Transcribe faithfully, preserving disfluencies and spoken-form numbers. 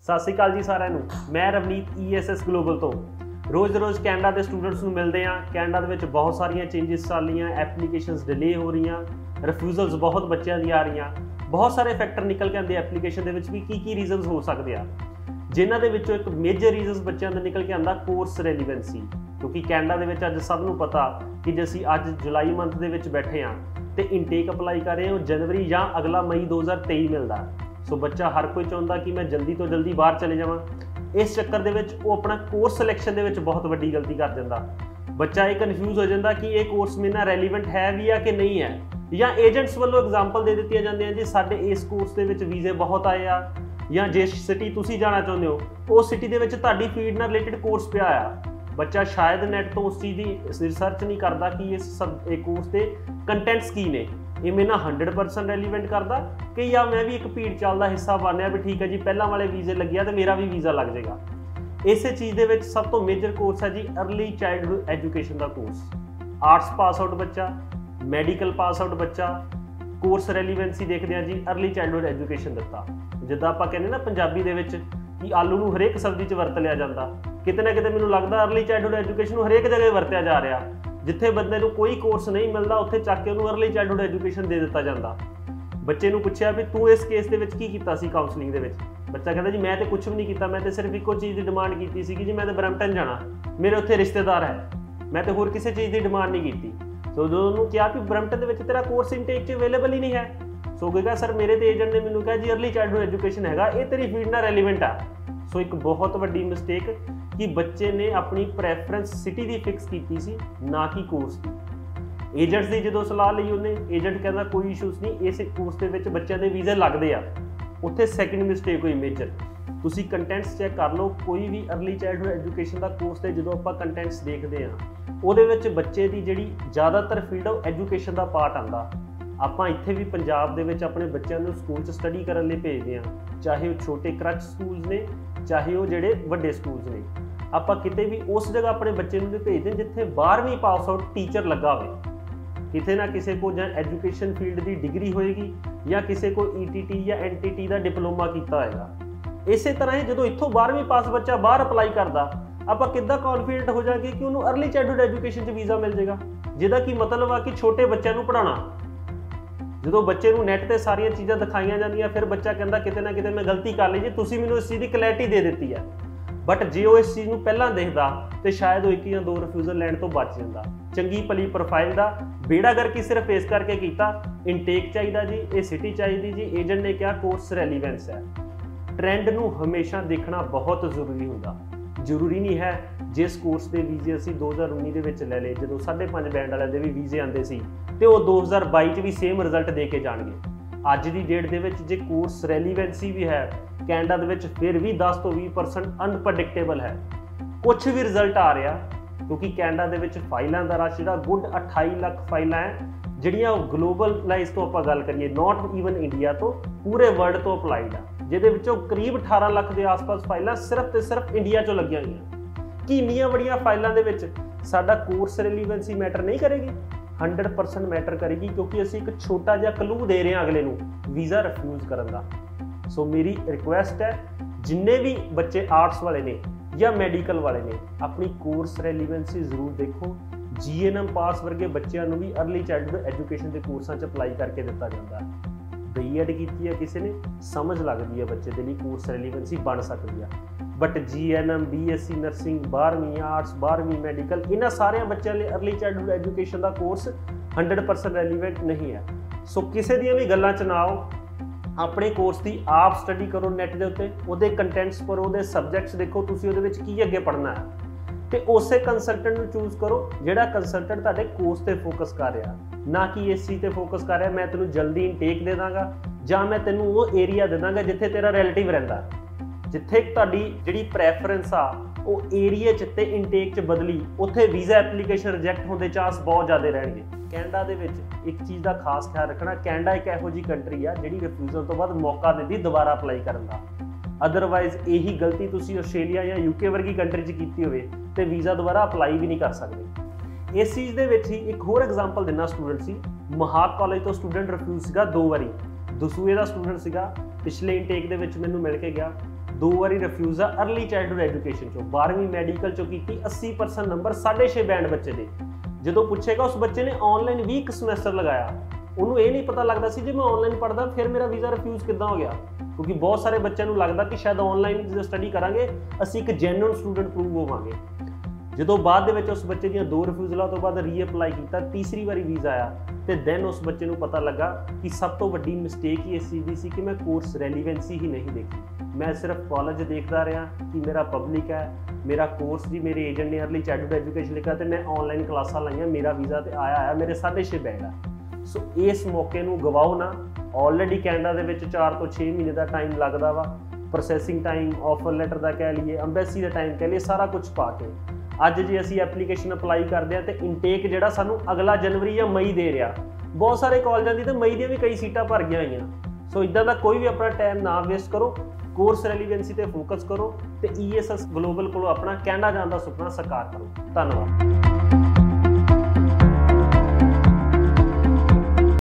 सत श्री अकाल जी सारिਆਂ ਨੂੰ। मैं Ravneet E S S Global तो रोज़ रोज़ कैनेडा के स्टूडेंट्स ਨੂੰ मिलते हैं। कैनेडा ਦੇ ਵਿੱਚ बहुत सारिया चेंजिस चल रही, एप्लीकेशनस डिले हो रही, रिफ्यूजल्स बहुत बच्चों दी आ रही, बहुत सारे फैक्टर निकल के आते एप्लीकेशन के भी की की रीजनस हो सकते हैं, जिन्हों के विचों एक मेजर रीजनस बच्चों का निकल के आता कोर्स रेलीवेंसी। क्योंकि कैनेडा के अज सबनों पता कि जे असीं अज जुलाई मंथ के बैठे हाँ तो इनटेक अपलाई कर रहे हो जनवरी या अगला मई दो हज़ार तेई मिलता। सो बच्चा हर कोई चाहता कि मैं जल्दी तो जल्दी बाहर चले जावां। इस चक्कर दे विच वो अपना कोर्स सिलेक्शन दे विच बहुत वड्डी गलती कर दिंदा। बच्चा ये कन्फ्यूज हो जाता कि ये कोर्स मेरे नाल रेलीवेंट है भी या कि नहीं है, या एजेंट्स वालों एग्जाम्पल दे दी जाती जी साडे इस कोर्स के विच वीजे बहुत आए आ, या जिस सिटी तुसीं जाना चाहुंदे हो उस सिटी दे विच तुहाडी फील्ड नाल रिलेटेड कोर्स पिया आ। बच्चा शायद नैट तो उस चीज़ की रिसर्च नहीं करता कि इस सब एक कोर्स के कंटेंट्स की ने, ये मेरे नाल हंड्रड परसेंट रेलीवेंट करता कि या मैं भी एक भीड़ चाल का हिस्सा बनया भी ठीक है जी पहला वाले वीजे लगे तो मेरा भी वीज़ा लग जाएगा। इस चीज़ के विच सब तो मेजर कोर्स है जी अर्ली चाइल्डहुड एजुकेशन का कोर्स। आर्ट्स पास आउट बच्चा, मैडिकल पास आउट बच्चा, कोर्स रेलीवेंसी देखते हैं जी अर्ली चाइल्डहुड एजुकेशन दिता। जिद्दां आपां कहने ना पंजाबी दे विच कि आलू नूं हरेक सब्जी च वरत लिया जाता, किते ना किते मैनूं लगदा अर्ली चाइल्डहुड एजुकेशन नूं हरेक जगह वरत्या जा रहा। जिथे बंदे नूं कोई कोर्स नहीं मिलता उत्थे चक के उन्होंने अर्ली चाइल्डहुड एजुकेशन दे दिता जाता। बच्चे नूं पुछया भी तू इस केस दे विच की कीता सी काउंसलिंग दे विच, बच्चा कहता जी मैं तो कुछ भी नहीं किया, मैं तो सिर्फ एको चीज़ की डिमांड की सी कि जी मैं तो ब्रैम्पटन जाना, मेरे उत्थे रिश्तेदार है, मैं तो होर किसी चीज़ की डिमांड नहीं की। तो जो उन्होंने कहा कि ब्रैम्पटन दे विच तेरा कोर्स इनटेक च अवेलेबल ही नहीं है, सो कहेगा सर मेरे तो एजेंट ने मैंने कहा जी अर्ली चाइल्डहुड एजुकेशन हैगा, ये तेरी फील्ड नाल रेलीवेंट आ। सो एक बहुत वड्डी मिसटेक कि बच्चे ने अपनी प्रैफरेंस सिटी की फिक्स की सी, ना कि कोर्स की। एजेंट्स की जो सलाह ली उन्हें, एजेंट कहता कोई इशूज़ नहीं, इस कोर्स के बच्चों के वीज़े लगते हैं। उत्थे सैकेंड मिसटेक हुई मेजर। तुसी कंटेंट्स चैक कर लो, कोई भी अर्ली चाइल्डहुड एजुकेशन का कोर्स है जो आप कंटेंट्स देखते हैं वो बच्चे की जी ज़्यादातर फील्ड है एजुकेशन का पार्ट आता। आप इत्थे भी पंजाब दे विच अपने बच्चों को स्कूल च स्टडी करने लिए भेजते हैं, चाहे वो छोटे क्रच स्कूल ने चाहे वो जोड़े वड्डे स्कूल ने। आप किते भी उस जगह अपने बच्चे को भेजते हैं जिथे बारहवीं पास आउट टीचर लगा हो, किते ना किसी को जां एजुकेशन फील्ड की डिग्री होएगी या किसी को ई टी टी या एन टी टी का डिप्लोमा किया होगा। इस तरह ही जो इतों बारहवीं पास बच्चा बाहर अपलाई करता आप किद्दां कॉन्फिडेंट हो जाएंगे कि उन्होंने अर्ली चाइल्डहुड एजुकेशन च वीज़ा मिल जाएगा, जिहदा की मतलब आ कि छोटे बच्चों को पढ़ाना। जो बच्चे को नैट पर सारिया चीज़ां दिखाई जांदियां फिर बच्चा कहता किते ना किते मैं गलती कर ली जी, तुसीं मैनूं इस चीज़ की क्लैरिटी दे दी है। बट जे वो इस चीज़ को पहला देखता तो शायद वो एक या दो रिफ्यूजल लैंड तो बच जाता। चंगी भली प्रोफाइल का बेड़ा करके सिर्फ इस करके किया, इनटेक चाहिए जी, ये सिटी चाहिए जी, एजेंट ने कहा कोर्स रेलीवेंस है। ट्रेंड को हमेशा देखना बहुत जरूरी होंदा। जरूरी नहीं है जिस कोर्स के वीजे असी दो हज़ार उन्नी के लै ले, जो साढ़े पाँच बैंड वाले भी वीजे आते सी तो वो दो हज़ार बाई च भी सेम रिजल्ट दे के जाएंगे। अज की डेट के जे कोर्स रेलीवेंसी भी है कैनेडा के फिर भी दस तो भी परसेंट अनप्रडिक्टेबल है, कुछ भी रिजल्ट आ रहा। क्योंकि कैनेडा के फाइलों का रश जो गुड अठाई लाख फाइलें है जिहड़ियां ग्लोबलाइज तो आप गल करिए नॉट ईवन इंडिया तो पूरे वर्ल्ड तो अपलाइड आ, जिहदे विचों करीब अठारह लाख के आस पास फाइलें सिर्फ तो सिर्फ इंडिया चो लगियां हुई कि इन्नियां बड़ियां फाइलों के विच साडा कोर्स रेलीवेंसी मैटर नहीं करेगी, हंड्रड परसेंट मैटर करेगी। क्योंकि असीं एक छोटा जिहा क्लू दे रहे हैं अगले नूं वीज़ा रिफ्यूज़ करन दा। सो मेरी रिक्वेस्ट है जिन्ने भी बच्चे आर्ट्स वाले ने या मैडिकल वाले ने अपनी कोर्स रेलीवेंसी जरूर देखो। जी एन एम पास वर्गे बच्चों भी अर्ली चाइल्डहुड एजुकेशन के कोर्सां च अपलाई करके दिता जाता है। बी एड की है किसी ने समझ लगती है बच्चे के लिए कोर्स रेलीवेंसी बन सकती है। But G N M B S C nursing बारहवीं आर्ट्स बारहवीं मैडिकल इन्होंने सारे बच्चों लिए अर्ली चाइल्डहुड एजुकेशन का कोर्स हंड्रड परसेंट रेलीवेंट नहीं है। सो किसी दी भी गल्लां च ना आओ, अपने कोर्स की आप स्टडी करो नैट के उत्ते, उहदे कंटेंट्स पर उहदे सबजैक्ट्स देखो तुसीं उहदे विच की अगे पढ़ना है तो उस कंसलटेंट को चूज करो जिहड़ा कंसलटेंट तुहाडे कोर्स पर फोकस कर रहा, ना कि इस चीज़ पर फोकस कर रहा मैं तेनों जल्दी इनटेक दे दांगा जां मैं तेनों वो एरिया दे दांगा जिथे तेरा रिलेटिव रहिंदा, जिथे तुहाडी जिहड़ी प्रैफरेंस आ वो एरिए च ते इनटेक च बदली उत्थे वीज़ा एप्लीकेशन रिजैक्ट होने चांस बहुत ज़्यादा रहणगे। कैनेडा दे विच एक चीज़ का खास ख्याल रखना, कैनेडा एक इहो जी कंट्री आ जिहड़ी रिफ्यूजल तो बाद मौका दिंदी दोबारा अपलाई करन दा। अदरवाइज यही गलती तुसीं आस्ट्रेलिया या यूके वर्गी कंट्री च कीती होवे ते वीज़ा दोबारा अपलाई भी नहीं कर सकते। इस चीज़ दे विच ही एक होर एग्जाम्पल देना स्टूडेंट सी, महाक कॉलेज तो स्टूडेंट रिफ्यूज सीगा दो बारी, दसूए का स्टूडेंट सीगा, पिछले इनटेक दे विच मैनूं मिल के गया, दो बारी रिफ्यूज़ आ अर्ली चाइल्डहुड एजुकेशन चो, बारहवीं मैडिकल चो की अस्सी परसेंट नंबर साढ़े छे बैंड बच्चे ने। जो पूछेगा उस बच्चे ने ऑनलाइन भी एक समैसटर लगाया, उन्होंने ये नहीं पता लगता सी जे मैं ऑनलाइन पढ़दा फिर मेरा वीज़ा रिफ्यूज़ किद्दां हो गया, क्योंकि बहुत सारे बच्चों को लगता कि शायद ऑनलाइन जो स्टडी करांगे असीं एक जेन्युइन स्टूडेंट प्रूव होवांगे। ਜਦੋਂ ਬਾਅਦ ਦੇ ਵਿੱਚ ਉਸ ਬੱਚੇ ਦੀਆਂ ਦੋ ਰਿਫਿਊਜ਼ਲਾਂ ਤੋਂ ਬਾਅਦ ਰੀਅਪਲਾਈ ਕੀਤਾ, ਤੀਸਰੀ ਵਾਰੀ ਵੀਜ਼ਾ ਆਇਆ ਤੇ ਦੈਨ ਉਸ ਬੱਚੇ ਨੂੰ ਪਤਾ ਲੱਗਾ ਕਿ ਸਭ ਤੋਂ ਵੱਡੀ ਮਿਸਟੇਕ ਹੀ ਇਸ ਚੀਜ਼ ਦੀ ਸੀ ਕਿ ਮੈਂ ਕੋਰਸ ਰੈਲੀਵੈਂਸੀ ਹੀ ਨਹੀਂ ਦੇਖੀ। ਮੈਂ ਸਿਰਫ ਕਾਲਜ ਦੇਖਦਾ ਰਿਹਾ ਕਿ ਮੇਰਾ ਪਬਲਿਕ ਹੈ, ਮੇਰਾ ਕੋਰਸ ਜੀ ਮੇਰੇ ਏਜੰਟ ਨੇ अर्ਲੀ ਚਾਈਲਡਹੁਡ ਐਜੂਕੇਸ਼ਨ ਲਿਖਿਆ ਤੇ ਮੈਂ ਆਨਲਾਈਨ ਕਲਾਸਾਂ ਲਾਈਆਂ, ਮੇਰਾ ਵੀਜ਼ਾ ਤੇ ਆਇਆ ਆਇਆ ਮੇਰੇ ਸਾਢੇ ਛੇ ਬੈਂਡ ਆ। ਸੋ ਇਸ ਮੌਕੇ ਨੂੰ ਗਵਾਓ ਨਾ। ਆਲਰੇਡੀ ਕੈਨੇਡਾ ਦੇ ਵਿੱਚ ਚਾਰ ਤੋਂ ਛੇ ਮਹੀਨੇ ਦਾ ਟਾਈਮ ਲੱਗਦਾ ਵਾ, ਪ੍ਰੋਸੈਸਿੰਗ ਟਾਈਮ, ਆਫਰ ਲੈਟਰ ਦਾ ਕਹਿ ਲਈਏ, ਅੰਬੈਸੀ ਦਾ ਟਾਈਮ ਕਹਿ ਲਈਏ, ਸਾਰਾ ਕੁਝ ਪਾ ਕੇ ਅੱਜ ਜੇ ਅਸੀਂ ਐਪਲੀਕੇਸ਼ਨ ਅਪਲਾਈ ਕਰਦੇ ਹਾਂ ਤੇ ਇਨਟੇਕ ਜਿਹੜਾ ਸਾਨੂੰ ਅਗਲਾ ਜਨਵਰੀ ਜਾਂ ਮਈ ਦੇ ਰਿਹਾ। ਬਹੁਤ ਸਾਰੇ ਕਾਲਜਾਂ ਦੀ ਤਾਂ ਮਈ ਦੀਆਂ ਵੀ ਕਈ ਸੀਟਾਂ ਭਰ ਗਈਆਂ ਹੋਈਆਂ। ਸੋ ਇਦਾਂ ਦਾ ਕੋਈ ਵੀ ਆਪਣਾ ਟਾਈਮ ਨਾ ਵੇਸਟ ਕਰੋ, ਕੋਰਸ ਰੈਲੀਵੈਂਸੀ ਤੇ ਫੋਕਸ ਕਰੋ ਤੇ ਈ ਐਸ ਐਸ ਗਲੋਬਲ ਕੋਲੋਂ ਆਪਣਾ ਕੈਨੇਡਾ ਜਾਣ ਦਾ ਸੁਪਨਾ ਸਾਕਾਰ ਕਰੋ। ਧੰਨਵਾਦ।